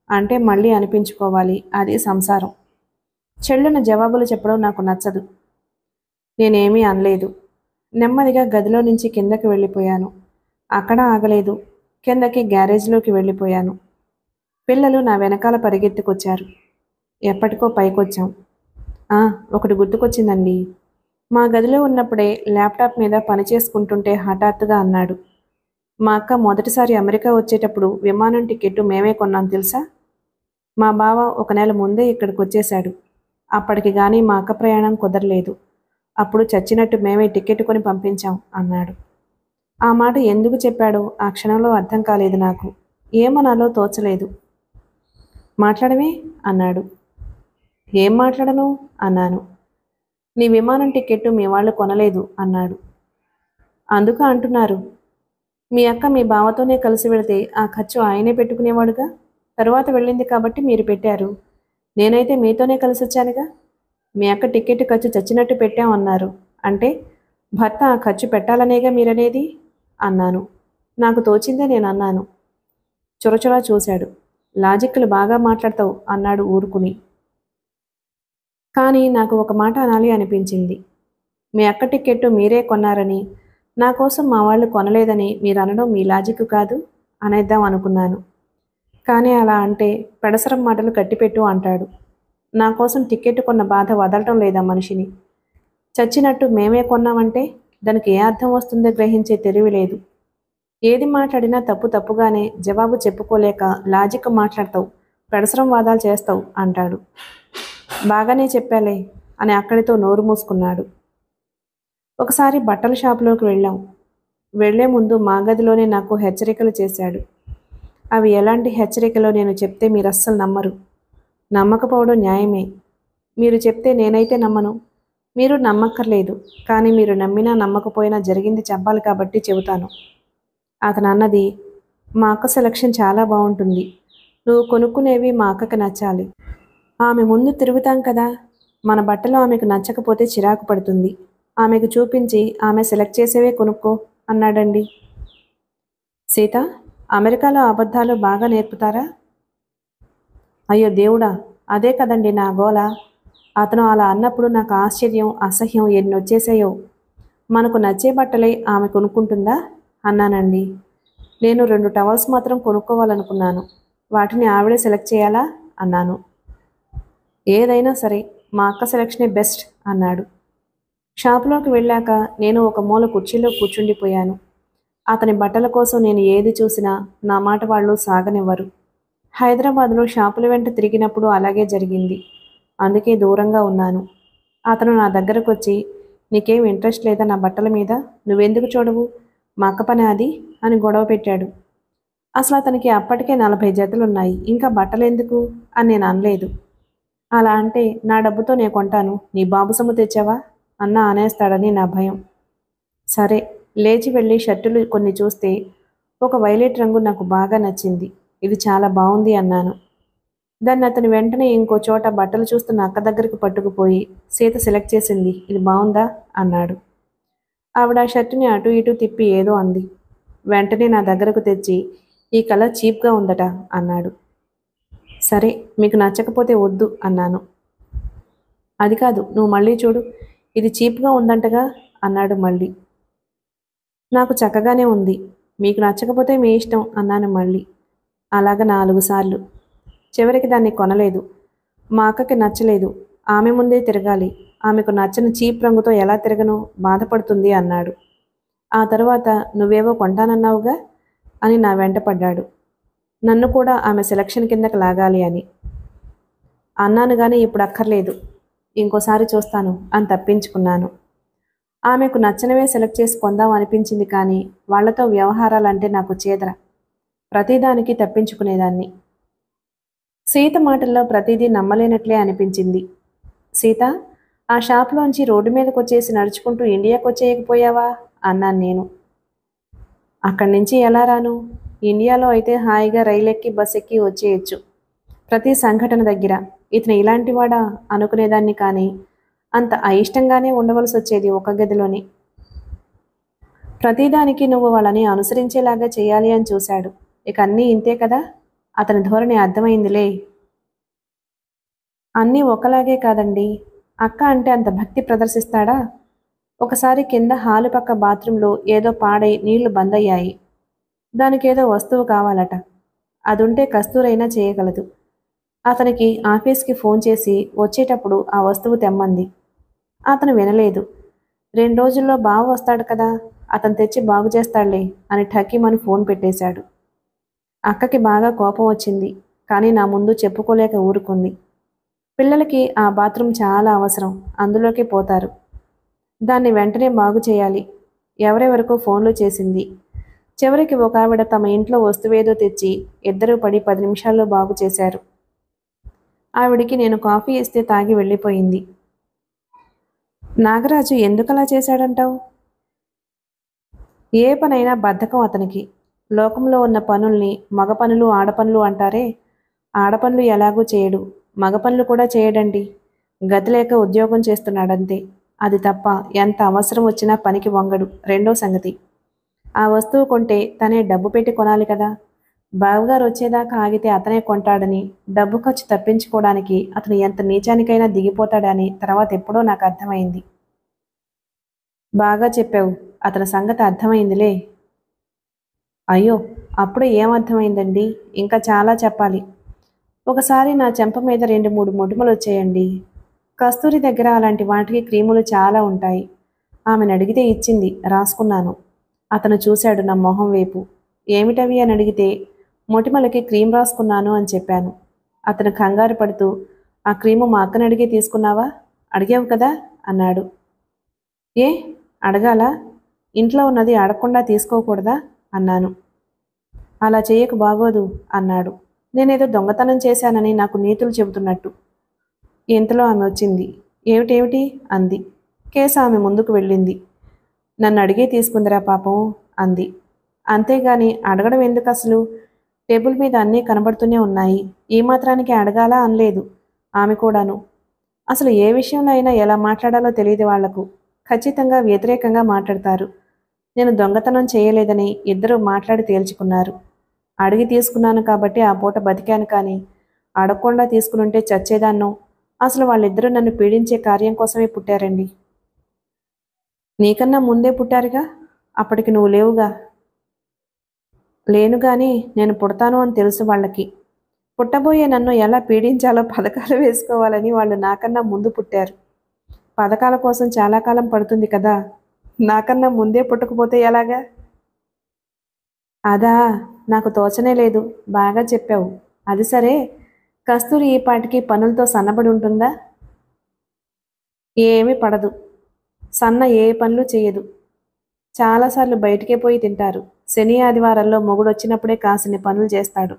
అంటే మళ్ళీ అనిపించుకోవాలి, అది సంసారం. చెల్లున జవాబులు చెప్పడం నాకు నచ్చదు. నేనేమీ అనలేదు. నెమ్మదిగా గదిలో నుంచి కిందకి వెళ్ళిపోయాను. అక్కడ ఆగలేదు. కిందకి గ్యారేజ్లోకి వెళ్ళిపోయాను. పిల్లలు నా వెనకాల పరిగెత్తుకొచ్చారు. ఎప్పటికో పైకొచ్చాం. ఆ, ఒకటి గుర్తుకొచ్చిందండి. మా గదిలో ఉన్నప్పుడే ల్యాప్టాప్ మీద పని చేసుకుంటుంటే హఠాత్తుగా అన్నాడు, మా అక్క మొదటిసారి అమెరికా వచ్చేటప్పుడు విమానం టికెట్టు మేమే కొన్నాం తెలుసా? మా బావ ఒక నెల ముందే ఇక్కడికి వచ్చేశాడు. అప్పటికి కానీ మా అక్క ప్రయాణం కుదరలేదు. అప్పుడు చచ్చినట్టు మేమే టికెట్ కొని పంపించాం అన్నాడు. ఆ మాట ఎందుకు చెప్పాడో ఆ క్షణంలో అర్థం కాలేదు నాకు. ఏమనాలో తోచలేదు. మాట్లాడమే అన్నాడు. ఏం మాట్లాడను అన్నాను. నీ విమానం టికెట్టు మీ వాళ్ళు కొనలేదు అన్నాడు. అందుక అంటున్నారు. మీ అక్క మీ బావతోనే కలిసి వెళితే ఆ ఖర్చు ఆయనే పెట్టుకునేవాడుగా. తరువాత వెళ్ళింది కాబట్టి మీరు పెట్టారు. నేనైతే మీతోనే కలిసి వచ్చానుగా. మీ అక్క టికెట్ ఖర్చు చచ్చినట్టు పెట్టామన్నారు. అంటే భర్త ఆ ఖర్చు పెట్టాలనేగా మీరనేది అన్నాను. నాకు తోచిందే నేను అన్నాను. చురచురా చూశాడు. లాజిక్లు బాగా మాట్లాడతావు అన్నాడు ఊరుకుని. కానీ నాకు ఒక మాట అనాలి అనిపించింది. మీ అక్క టికెట్టు మీరే కొన్నారని, నా కోసం మా వాళ్ళు కొనలేదని మీరు అనడం మీ లాజిక్ కాదు అనేద్దాం అనుకున్నాను. కానీ అలా అంటే పెడసరం మాటలు కట్టిపెట్టు అంటాడు. నా కోసం టికెట్ కొన్న బాధ వదలటం లేదా మనిషిని. చచ్చినట్టు మేమే కొన్నామంటే దానికి ఏ అర్థం వస్తుందో గ్రహించే తెలివి లేదు. ఏది మాట్లాడినా తప్పు తప్పుగానే జవాబు చెప్పుకోలేక లాజిక్ మాట్లాడతావు, పెడసరం వాదాలు చేస్తావు అంటాడు. బాగానే చెప్పాలే అని అక్కడితో నోరు మూసుకున్నాడు. ఒకసారి బట్టల షాపులోకి వెళ్ళాం. వెళ్లే ముందు మా గదిలోనే నాకు హెచ్చరికలు చేశాడు. అవి ఎలాంటి హెచ్చరికలో నేను చెప్తే మీరు అస్సలు నమ్మరు. నమ్మకపోవడం న్యాయమే. మీరు చెప్తే నేనైతే నమ్మను. మీరు నమ్మక్కర్లేదు. కానీ మీరు నమ్మినా నమ్మకపోయినా జరిగింది చెప్పాలి కాబట్టి చెబుతాను. అతను అన్నది, మా అక్క సెలక్షన్ చాలా బాగుంటుంది. నువ్వు కొనుక్కునేవి మా అక్కకి నచ్చాలి. ఆమె ముందు తిరుగుతాం కదా, మన బట్టలు ఆమెకు నచ్చకపోతే చిరాకు పడుతుంది. ఆమెకు చూపించి ఆమె సెలెక్ట్ చేసేవే కొనుక్కో అన్నాడండి. సీత, అమెరికాలో అబద్ధాలు బాగా నేర్పుతారా? అయ్యో దేవుడా, అదే కదండి నా గోల. అతను అలా అన్నప్పుడు నాకు ఆశ్చర్యం, అసహ్యం ఎన్నొచ్చేసాయో. మనకు నచ్చే బట్టలే ఆమె కొనుక్కుంటుందా అన్నానండి. నేను రెండు టవల్స్ మాత్రం కొనుక్కోవాలనుకున్నాను. వాటిని ఆవిడే సెలెక్ట్ చేయాలా అన్నాను. ఏదైనా సరే మా అక్క సెలక్షనే బెస్ట్ అన్నాడు. షాపులోకి వెళ్ళాక నేను ఒక మూల కుర్చీలో కూర్చుండిపోయాను. అతని బట్టల కోసం నేను ఏది చూసినా నా మాట వాళ్ళు సాగనివ్వరు. హైదరాబాద్లో షాపుల వెంట తిరిగినప్పుడు అలాగే జరిగింది. అందుకే దూరంగా ఉన్నాను. అతను నా దగ్గరకు వచ్చి, నీకేం ఇంట్రెస్ట్ లేదా నా బట్టల మీద? నువ్వెందుకు చూడవు? మా అక్క పని అది అని గొడవ పెట్టాడు. అసలు అతనికి అప్పటికే నలభై జతలున్నాయి, ఇంకా బట్టలెందుకు అని నేను అనలేదు. అలా అంటే నా డబ్బుతో నేను కొంటాను, నీ బాబు సొమ్ము తెచ్చావా అన్నా అనేస్తాడని నా భయం. సరే, లేచి వెళ్ళి షర్టులు కొన్ని చూస్తే ఒక వైలెట్ రంగు నాకు బాగా నచ్చింది. ఇది చాలా బాగుంది అన్నాను. దాన్ని అతను వెంటనే ఇంకో చోట బట్టలు చూస్తున్న అక్క దగ్గరికి పట్టుకుపోయి, సీత సెలెక్ట్ చేసింది, ఇది బాగుందా అన్నాడు. ఆవిడ ఆ షర్టుని అటు ఇటు తిప్పి ఏదో అంది. వెంటనే నా దగ్గరకు తెచ్చి, ఈ కలర్ చీప్గా ఉందట అన్నాడు. సరే, మీకు నచ్చకపోతే వద్దు అన్నాను. అది కాదు, నువ్వు మళ్ళీ చూడు, ఇది చీప్గా ఉందంటగా అన్నాడు మళ్ళీ. నాకు చక్కగానే ఉంది, మీకు నచ్చకపోతే మీ ఇష్టం అన్నాను మళ్ళీ. అలాగ నాలుగు సార్లు. చివరికి దాన్ని కొనలేదు. మా అక్కకి నచ్చలేదు. ఆమె ముందే తిరగాలి. ఆమెకు నచ్చని చీప్ రంగుతో ఎలా తిరగను, బాధపడుతుంది అన్నాడు. ఆ తర్వాత నువ్వేవో కొంటానన్నావుగా అని నా వెంట పడ్డాడు. నన్ను కూడా ఆమె సెలక్షన్ కిందకి లాగాలి అని అన్నాను. కానీ ఇప్పుడు అక్కర్లేదు, ఇంకోసారి చూస్తాను అని తప్పించుకున్నాను. ఆమెకు నచ్చనివే సెలెక్ట్ చేసి కొందాం అనిపించింది. కానీ వాళ్లతో వ్యవహారాలంటే నాకు చేదర. ప్రతిదానికి తప్పించుకునేదాన్ని. సీత మాటల్లో ప్రతిదీ నమ్మలేనట్లే అనిపించింది. సీత, ఆ షాప్లోంచి రోడ్డు మీదకి వచ్చేసి నడుచుకుంటూ ఇండియాకు వచ్చేయకపోయావా అన్నాను నేను. అక్కడి నుంచి ఎలా రాను? ఇండియాలో అయితే హాయిగా రైలెక్కి బస్ ఎక్కి వచ్చేయచ్చు. ప్రతి సంఘటన దగ్గర ఇతను ఇలాంటివాడా అనుకునేదాన్ని. కానీ అంత అయిష్టంగానే ఉండవలసి వచ్చేది ఒక గదిలోనే. ప్రతిదానికి నువ్వు వాళ్ళని అనుసరించేలాగా చేయాలి అని చూశాడు. ఇక అన్నీ ఇంతే కదా అతని ధోరణి అర్థమైందిలే. అన్నీ ఒకలాగే కాదండి. అక్క అంటే అంత భక్తి ప్రదర్శిస్తాడా? ఒకసారి కింద హాలు పక్క బాత్రూంలో ఏదో పాడై నీళ్లు బందయ్యాయి. దానికేదో వస్తువు కావాలట. అదుంటే కస్తూరైనా చేయగలదు. అతనికి ఆఫీస్కి ఫోన్ చేసి వచ్చేటప్పుడు ఆ వస్తువు తెమ్మంది. అతను వినలేదు. రెండు రోజుల్లో బావ వస్తాడు కదా, అతను తెచ్చి బాగు చేస్తాడులే అని ఠకీమని ఫోన్ పెట్టేశాడు. అక్కకి బాగా కోపం వచ్చింది. కానీ నా ముందు చెప్పుకోలేక ఊరుకుంది. పిల్లలకి ఆ బాత్రూమ్ చాలా అవసరం, అందులోకి పోతారు. దాన్ని వెంటనే బాగు చేయాలి. ఎవరెవరికో ఫోన్లు చేసింది. చివరికి ఒక ఆవిడ తమ ఇంట్లో వస్తువేదో తెచ్చి ఇద్దరూ పడి పది నిమిషాల్లో బాగు చేశారు. ఆవిడికి నేను కాఫీ ఇస్తే తాగి వెళ్ళిపోయింది. నాగరాజు ఎందుకలా చేశాడంటావు? ఏ పనైనా బద్ధకం అతనికి. లోకంలో ఉన్న పనుల్ని మగ పనులు ఆడపనులు అంటారే, ఆడపనులు ఎలాగూ చేయడు, మగ పనులు కూడా చేయడండి. గతి లేక ఉద్యోగం చేస్తున్నాడంతే. అది తప్ప ఎంత అవసరం వచ్చినా పనికి వంగడు. రెండో సంగతి, ఆ వస్తువు కొంటే తనే డబ్బు పెట్టి కొనాలి కదా. బావగారు వచ్చేదాకా ఆగితే అతనే కొంటాడని, డబ్బు ఖర్చు తప్పించుకోవడానికి అతను ఎంత నీచానికైనా దిగిపోతాడని తర్వాత ఎప్పుడో నాకు అర్థమైంది. బాగా చెప్పావు. అతని సంగతి అర్థమైందిలే. అయ్యో, అప్పుడే ఏమర్థమైందండి? ఇంకా చాలా చెప్పాలి. ఒకసారి నా చెంప మీద రెండు మూడు మొటిమలు వచ్చాయండి. కస్తూరి దగ్గర అలాంటి వాటికి క్రీములు చాలా ఉంటాయి. ఆమెను అడిగితే ఇచ్చింది, రాసుకున్నాను. అతను చూశాడు నా మొహం వైపు. ఏమిటవి అని అడిగితే మొటిమలకి క్రీమ్ రాసుకున్నాను అని చెప్పాను. అతను కంగారు పడుతూ, ఆ క్రీము మా అక్కని అడిగే తీసుకున్నావా? అడిగావు కదా అన్నాడు. ఏ అడగాలా? ఇంట్లో ఉన్నది అడగకుండా తీసుకోకూడదా అన్నాను. అలా చేయకు బాగోదు అన్నాడు. నేనేదో దొంగతనం చేశానని నాకు నీతులు చెబుతున్నట్టు. ఇంతలో ఆమె వచ్చింది. ఏమిటేమిటి అంది. కేసు ఆమె ముందుకు వెళ్ళింది. నన్ను అడిగే తీసుకుందిరా పాపం అంది. అంతేగాని అడగడం ఎందుకు అసలు? టేబుల్ మీద అన్నీ కనబడుతూనే ఉన్నాయి. ఈ మాత్రానికి అడగాలా అనలేదు ఆమె కూడాను. అసలు ఏ విషయంలో అయినా ఎలా మాట్లాడాలో తెలియదు వాళ్లకు. ఖచ్చితంగా వ్యతిరేకంగా మాట్లాడతారు. నేను దొంగతనం చేయలేదని ఇద్దరూ మాట్లాడి తేల్చుకున్నారు. అడిగి తీసుకున్నాను కాబట్టి ఆ పూట బతికాను, కానీ అడగకుండా తీసుకునుంటే చచ్చేదాన్నో. అసలు వాళ్ళిద్దరూ నన్ను పీడించే కార్యం కోసమే పుట్టారండి. నీకన్నా ముందే పుట్టారుగా, అప్పటికి నువ్వు లేవుగా. లేను గాని నేను పుడతాను అని తెలుసు వాళ్ళకి. పుట్టబోయే నన్ను ఎలా పీడించాలో పథకాలు వేసుకోవాలని వాళ్ళు నాకన్నా ముందు పుట్టారు. పథకాల కోసం చాలా కాలం పడుతుంది కదా. నాకన్నా ముందే పుట్టకపోతే ఎలాగా? అదా, నాకు తోచనే లేదు. బాగా చెప్పావు. అది సరే, కస్తూరి ఈ పాటికి పనులతో సన్నబడి ఉంటుందా? ఏమీ పడదు. సన్న ఏ పనులు చేయదు. చాలాసార్లు బయటికే పోయి తింటారు. శని ఆదివారాల్లో మొగుడొచ్చినప్పుడే కాసిని పనులు చేస్తాడు.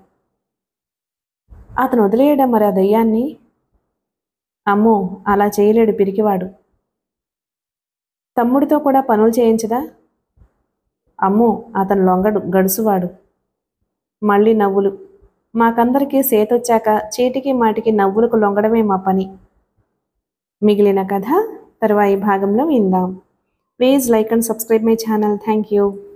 అతను వదిలేయడం మరి ఆ దయ్యాన్ని? అమ్మో, అలా చేయలేడు, పిరికివాడు. తమ్ముడితో కూడా పనులు చేయించదా? అమ్మో, అతను లొంగడు, గడుసువాడు. మళ్ళీ నవ్వులు. మాకందరికీ సేతొచ్చాక చీటికి మాటికి నవ్వులకు లొంగడమే మా పని. మిగిలిన కథ తరువాయి భాగంలో విందాం. Please like and subscribe my channel. Thank you.